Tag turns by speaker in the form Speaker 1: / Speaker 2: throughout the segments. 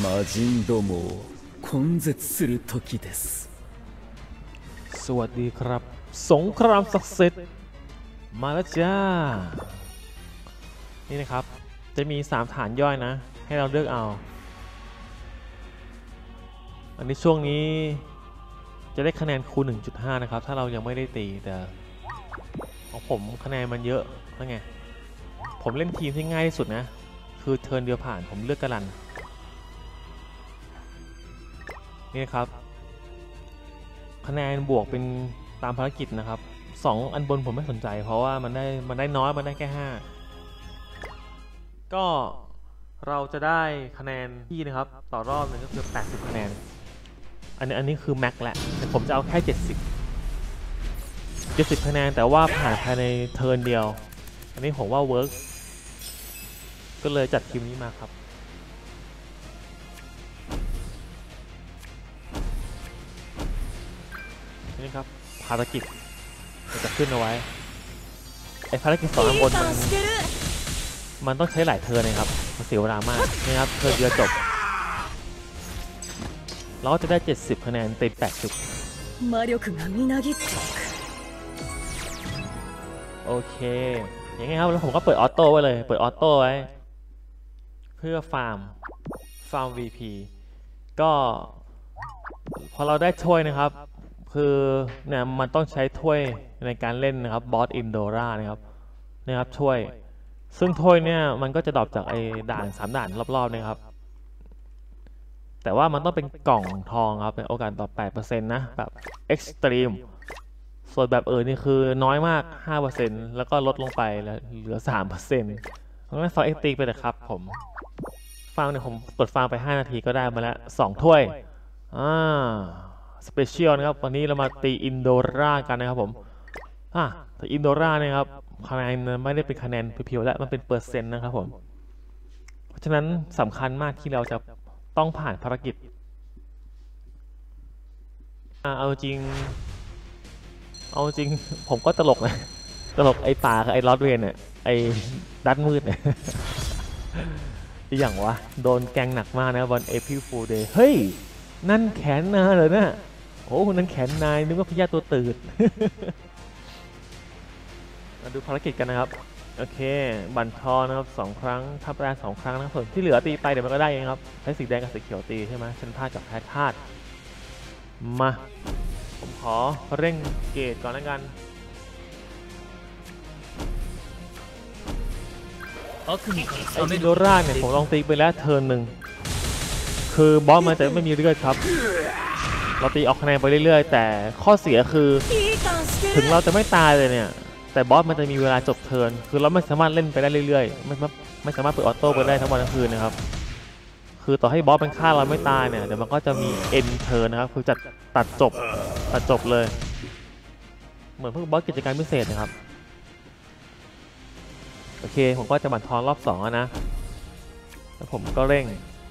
Speaker 1: 魔人どもを根絶する時です。
Speaker 2: สวัสดีครับสงครามศักดิ์สิทธิ์มาแล้วจ้านี่นะครับจะมี3ฐานย่อยนะให้เราเลือกเอาอันนี้ช่วงนี้จะได้คะแนนคูณ 1.5 นะครับถ้าเรายังไม่ได้ตีแต่ของผมคะแนนมันเยอะแล้วไงผมเล่นทีมที่ง่ายที่สุดนะคือเทิร์นเดียวผ่านผมเลือกกระลันนี่นะครับคะแนนบวกเป็นตามภารกิจนะครับ2อันบนผมไม่สนใจเพราะว่ามันได้น้อยมันได้แค่5ก็เราจะได้คะแนนที่นะครับต่อรอบนึงก็คือ80คะแนนอันนี้คือแม็กแหละแต่ผมจะเอาแค่70คะแนนแต่ว่าผ่านภายในเทิร์นเดียวอันนี้ผมว่าเวิร์กก็เลยจัดทีมนี้มาครับนี่ครับภารกิจจะขึ้นเอาไว้ไอภารกิจ2อันบนมันต้องใช้หลายเทิร์นนะครับมันเสียเวลามากนะครับเทิร์นเดียวจบเราก็จะได้70คะแนนติด80โอเคอย่างงี้ครับแล้วผมก็เปิดออโต้ไว้เลยเปิดออโต้ไว้เพื่อฟาร์ม VP ก็พอเราได้ถ้วยนะครับคือเนี่ยมันต้องใช้ถ้วยในการเล่นนะครับบอสอินโดรานะครับถ้วยซึ่งถ้วยเนี่ยมันก็จะดรอปจากไอ้ด่าน3ด่านรอบๆนะครับแต่ว่ามันต้องเป็นกล่องทองครับเป็นโอกาสต่อ 8% นะแบบเอ็กซ์ตรีมส่วนแบบนี่คือน้อยมาก 5% แล้วก็ลดลงไปแล้วเหลือ 3%งั้นฟาร์มเอ็กซ์ตรีมไปเลยครับผมฟาร์มเนี่ยผมเปิดฟาร์มไป5นาทีก็ได้มาแล้ว2ถ้วยสเปเชียลนะครับวันนี้เรามาตีอินโดรากันนะครับผมแต่อินโดราเนี่ยครับคะแนนไม่ได้เป็นคะแนนเพียวๆแล้วมันเป็นเปอร์เซ็นต์นะครับผมเพราะฉะนั้นสำคัญมากที่เราจะต้องผ่านภารกิจเอาจริงผมก็ตลกนะตลกไอ้ป่ากับไอ้ลอดเวนเนี่ยไอ้ดัดมืดเนี่ยอย่างวะโดนแกงหนักมากนะวันเอพิลฟูลเดย์เฮ้ยนั่นแขนนาเลยนะโอ้นั่นแขนนายนึกว่าพญาตัวตื่นมาดูภารกิจกันนะครับโอเคบันทอนะครับ2 ครั้งทับแรง2 ครั้งนะส่วนที่เหลือตีไปเดี๋ยวมันก็ได้เองครับใช้สีแดงกับสีเขียวตีใช่ไหมฉันพลาดกับแพ้ธาตุมาผมขอเร่งเกรดก่อนแล้วกันไออินโดราเนี่ยผมลองตีไปแล้วเทิร์นหนึ่งคือบอสมันจะไม่มีเลือดครับเราตีออกคะแนนไปเรื่อยๆแต่ข้อเสียคือถึงเราจะไม่ตายเลยเนี่ยแต่บอสมันจะมีเวลาจบเทิร์นคือเราไม่สามารถเล่นไปได้เรื่อยๆไม่สามารถเปิดออโต้ไปได้ทั้งวันทั้งคืนนะครับคือต่อให้บอสมันฆ่าเราไม่ตายเนี่ยเดี๋ยวมันก็จะมีเอ็นเทิร์นนะครับคือจะตัดจบเลยเหมือนพวกบอสกิจการพิเศษนะครับโอเคผมก็จะบั่นทอนรอบ2นะแล้วผมก็เร่ง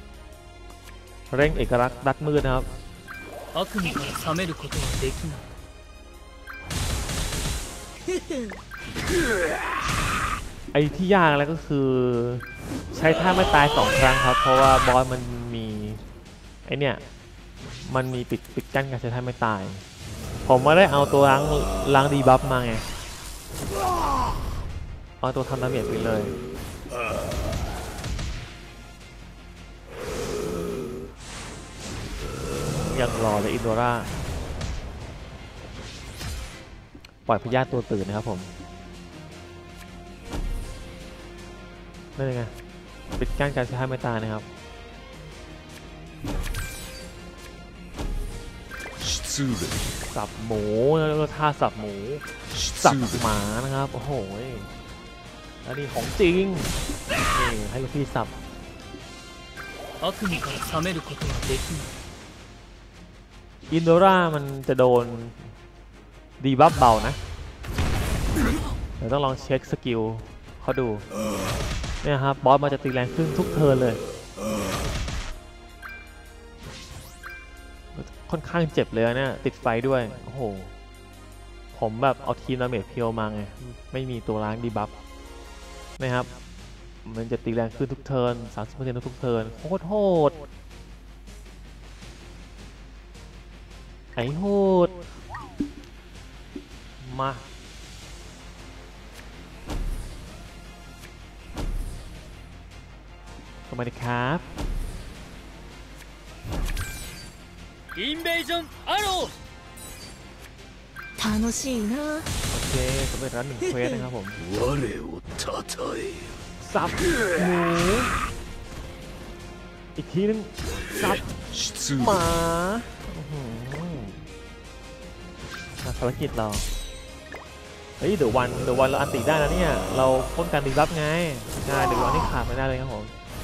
Speaker 2: เอกลักษณ์ดัดมืดนะครับไอ้ที่ยากแล้วก็คือใช้ท่าไม่ตาย2 ครั้งครับเพราะว่าบอสมันมีไอเนี่ยมันมีปิดกั้นการใช้ท่าไม่ตายผมไม่ได้เอาตัวล้างดีบัฟมาไงเอาตัวทำดาเมจไปเลยยังรอเลยอินโดราปล่อยพญาตัวตื่นนะครับผมนั่นไงปิดกั้นการใช้ท่าไม่ตายนะครับสับหมูแล้วท่าสับหมูสับหมานะครับโอ้โหแล้วนี่ของจริงนี่ให้ลูกพี่สับอินโดรามันจะโดนดีบัฟเบานะเดี๋ยวต้องลองเช็คสกิลเขาดูเนี่ยครับบอสมันจะตีแรงขึ้นทุกเทิร์นเลยค่อนข้างเจ็บเลยเนี่ยติดไฟด้วยโอ้โหผมแบบเอาทีมดาเมจเพียวมาไงไม่มีตัวล้างดีบัฟนะครับมันจะตีแรงขึ้นทุกเทิร์น 30% ทุกเทิร์นโคตรโหดอ้โหดมาเข้ามาดิครับ
Speaker 1: インベージョンアロー
Speaker 3: 楽しいな。
Speaker 2: โอเคสำเร็จแล้ว1 เควสนะครับผม
Speaker 1: 我をたたえよ
Speaker 2: สับหมูอีกทีนึงสับ
Speaker 1: 出
Speaker 2: หมาอื้อหือภารกิจเราเฮ้ยเดี๋ยววันเราอันติได้นะเนี่ยเราพ้นการดีบัฟไงใช่เดี๋ยววันนี้ขาดไม่ได้เลยครับผม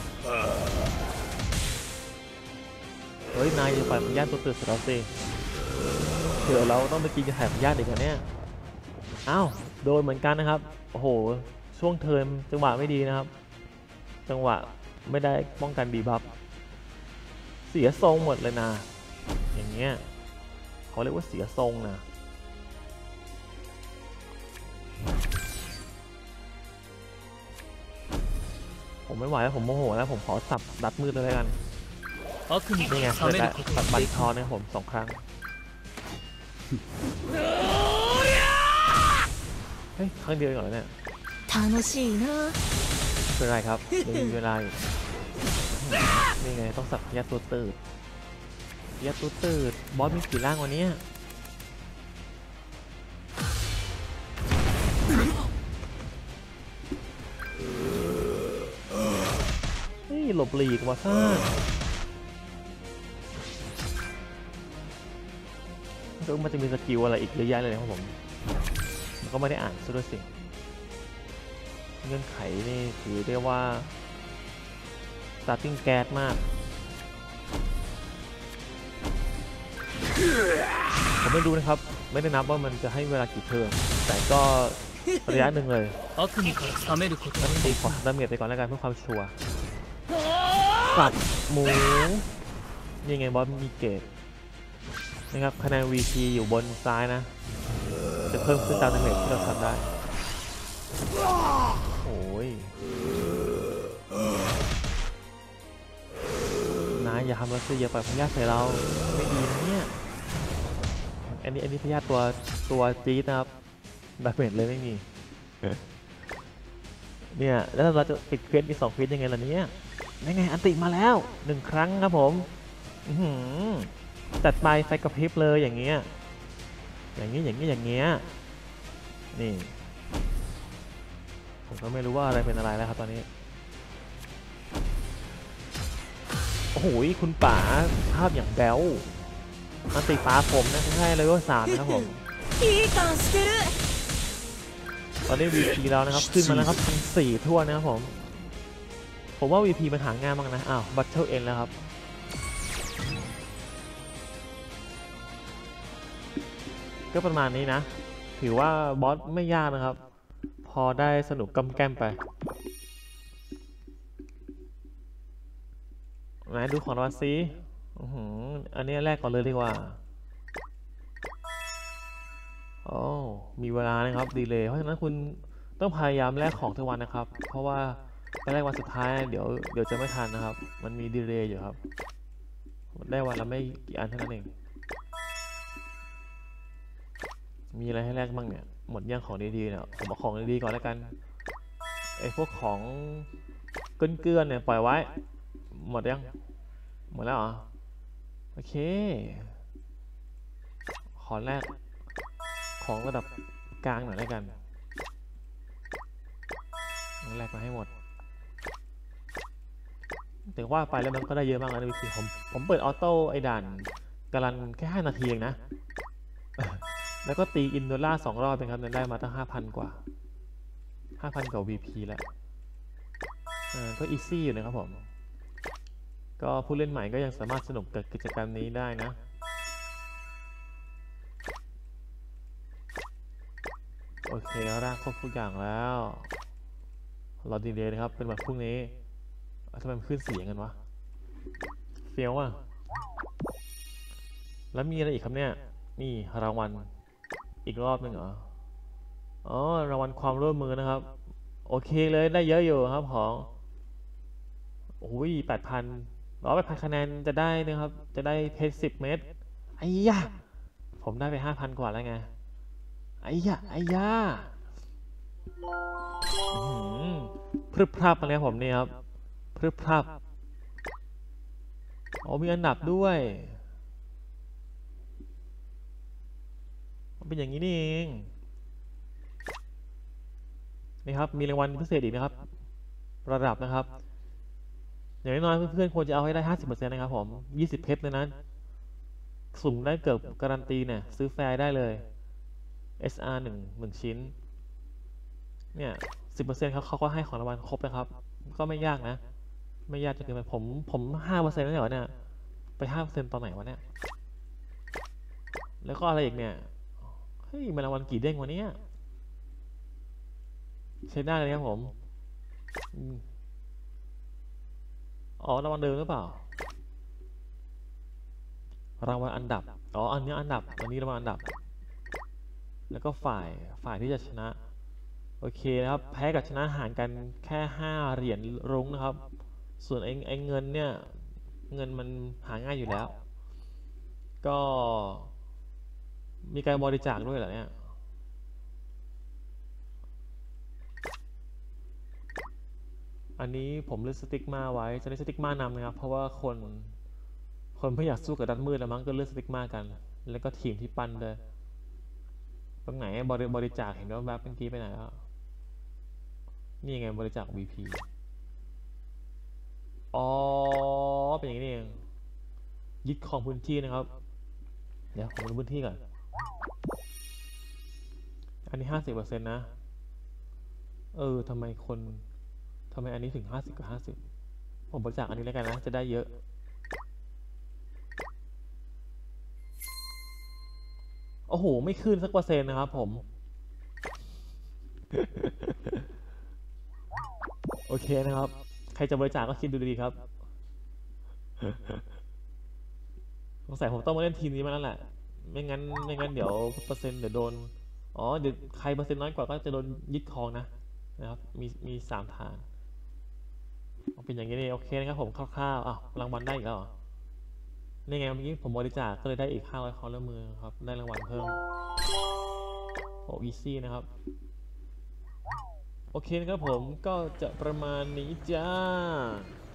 Speaker 2: เฮ้ยนายจะปล่อยพยาธิตัวตื่นสุดแล้วสิเดี๋ยวเราต้องไปกินยาถ่ายพยาธิอีกแล้วเนี่ยอ้าวโดนเหมือนกันนะครับโอ้โหช่วงเทิร์นจังหวะไม่ดีนะครับจังหวะไม่ได้ป้องกันดีบัฟเสียทรงหมดเลยนะอย่างเงี้ยเขาเรียกว่าเสียทรงนะผมไม่ไหวแล้วผมโมโหแล้วผมขอสับดัดมืดเลยแล้วกัน
Speaker 1: 悪に
Speaker 2: นี่ไง
Speaker 1: 冷
Speaker 2: เลย
Speaker 1: め
Speaker 2: ได้
Speaker 1: ること
Speaker 2: ตั
Speaker 1: が
Speaker 2: ดบั
Speaker 1: で
Speaker 2: น
Speaker 1: き
Speaker 2: ทอนนะครับผม2 ครั้งเฮ้ยครั้งเดียวเองเหรอเนี่ย
Speaker 3: 楽しいな。
Speaker 2: เป็นไรครับยังมีเวลาอยู่นี่ไงต้องสับยาตัวตืดยาตัวตืดบอสมีกี่ร่างวันนี้เฮ้ยหลบหลีกว่าซ่าแล้วมันจะมีสกิลอะไรอีกเยอะแยะเลยนะครับผมมันก็ไม่ได้อ่านซะด้วยสิเงื่อนไขนี่ถือได้ว่า starting gas มากผมไม่รู้นะครับไม่ได้นับว่ามันจะให้เวลากี่เทิร์นแต่ก็ระยะหนึ่งเลย
Speaker 1: 悪にから冷めること
Speaker 2: ตั้
Speaker 1: が
Speaker 2: ง
Speaker 1: で
Speaker 2: ตี
Speaker 1: き
Speaker 2: ขอดาเมจไปก่อนแล้วกันเพื่อความชัวร์สับหมูนี่ไงบอสมีเกตนะครับคะแนน VP อยู่บนซ้ายนะจะเพิ่มขึ้นตามดาเมจที่เราทำได้โอ้ยนายอย่าทำเราสิอย่าปล่อยพยาธิใส่เราไม่ดีนะเนี่ยอันนี้พยาธิตัวจี๊ดนะครับดาเมจเลยไม่มีเนี่ยแล้วเราจะปิดเควสมี2 เควสยังไงล่ะเนี่ยยังไงอันติมาแล้ว1 ครั้งครับผมจัดไปไฟกระพริบเลยอย่างเงี้ยนี่ผมก็ไม่รู้ว่าอะไรเป็นอะไรแล้วครับตอนนี้โอ้โหคุณป๋าภาพอย่างแบ๊วอันติฟ้าผมนะใช่เลยว่า3นะครับผม
Speaker 3: いい感してる。
Speaker 2: ตอนนี้ VP แล้วนะครับขึ้นมาแล้วครับเป็น4 ทั่วนะครับผมว่า VP มันหาง่ายมากนะอ้าว Battle End แล้วครับก็ประมาณนี้นะถือว่าบอสไม่ยากนะครับพอได้สนุกกำแก้มไปไหนดูของรางวัลซิอันนี้แรกก่อนเลยดีกว่าโอ้มีเวลานะครับดีเลยเพราะฉะนั้นคุณต้องพยายามแลกของทุกวันนะครับเพราะว่าไปแลกวันสุดท้ายเดี๋ยวจะไม่ทันนะครับมันมีดีเลย์อยู่ครับได้วันละไม่กี่อันเท่านั้นเองมีอะไรให้แลกบ้างเนี่ยหมดยังของดีๆเนี่ยผมเอาของดีๆก่อนแล้วกันไอ้พวกของเกลือนๆเนี่ยปล่อยไว้หมดยังหมดแล้วเหรอโอเคขอแรกของระดับกลางหน่อยแล้วกันแรกมาให้หมดแต่ว่าไปแล้วมันก็ได้เยอะมากนะวิธีผมเปิดออโต้ไอ้ด่านการันแค่5 นาทีเองนะ แล้วก็ตีอินโดล่า2 รอบเป็นครับได้มาตั้ง 5,000 กว่า 5,000 กว่า VP แล้วก็อีซี่อยู่นะครับผมก็ผู้เล่นใหม่ก็ยังสามารถสนุกกับกิจกรรมนี้ได้นะโอเคร่างครบทุกอย่างแล้วเราดีเลยนะครับเป็นแบบพรุ่งนี้ทำไมมันขึ้นเสียงกันวะเฟี้ยวอ่ะแล้วมีอะไรอีกครับเนี่ยนี่รางวัลอีกรอบหนึ่งเหรออ๋อรางวัลความร่วมมือนะครับโอเคเลยได้เยอะอยู่ครับของโอ้ย 8,000 8,000 คะแนนจะได้นะครับจะได้เพชร10 เม็ดไอ้ยะผมได้ไป5,000 กว่าแล้วไงไอ้ยะพรึบพรับอะไรครับผมนี่ครับพรึบพรับอ๋อมีอันดับด้วยมันเป็นอย่างนี้นี่เองนี่ครับมีรางวัลพิเศษอีกนะครับระดับนะครับอย่างน้อยๆเพื่อนๆควรจะเอาให้ได้ 50% นะครับผม20 เพชรเลยนะสุ่มได้เกือบการันตีเนี่ยซื้อแฟร์ได้เลย SR 1 ชิ้นเนี่ย 10% เขาก็ให้ของรางวัลครบนะครับก็ไม่ยากนะไม่ยากจนเกินไปผม 5% แล้วเหรอเนี่ยไป 5% ตอนไหนวะเนี่ยแล้วก็อะไรอีกเนี่ยเฮ้ยมันรางวัลกี่เด้งวะเนี่ยใช้ได้เลยครับผมอ๋อรางวัลเดิมหรือเปล่ารางวัลอันดับอ๋ออันนี้อันดับอันนี้รางวัลอันดับแล้วก็ฝ่ายที่จะชนะโอเคนะครับแพ้กับชนะห่างกันแค่5 เหรียญรุ้งนะครับส่วนไอ้เงินเนี่ยเงินมันหาง่ายอยู่แล้วก็มีการบริจาคด้วยเหรอเนี่ยอันนี้ผมเลือกสติ๊กมาไว้จะได้สติ๊กมานำนะครับเพราะว่าคนไม่อยากสู้กับด้านมืดแล้วมั้งก็เลือกสติ๊กมากันแล้วก็ทีมที่ปั้นเลยตรงไหนบริจาคเห็นว่าแบบเมื่อกี้ไปไหนแล้วนี่ไงบริจาค VP อ๋อเป็นอย่างนี้เองยึดของพื้นที่นะครับเดี๋ยวผมดูพื้นที่ก่อนอันนี้ 50% นะทำไมอันนี้ถึง50 กับ 50ผมบริจาคอันนี้แล้วกันนะจะได้เยอะโอ้โหไม่ขึ้นสักเปอร์เซ็นต์นะครับผม โอเคนะครับใครจะบริจาคก็คิดดูดีๆครับ สงสัยผมต้องมาเล่นทีมนี้มาแล้วแหละไม่งั้นเดี๋ยวเปอร์เซ็นต์เดี๋ยวโดนเดี๋ยวใครเปอร์เซ็นต์น้อยกว่าก็จะโดนยึดครองนะครับมี3 ฐานเป็นอย่างนี้นี่โอเคนะครับผมคร่าวๆรางวัลได้อีกแล้วเหรอนี่ไงเมื่อกี้ผมบริจาคก็เลยได้อีก500 ความร่วมมือครับได้รางวัลเพิ่มโอ้อีซี่นะครับโอเคนะครับผมก็จะประมาณนี้จ้า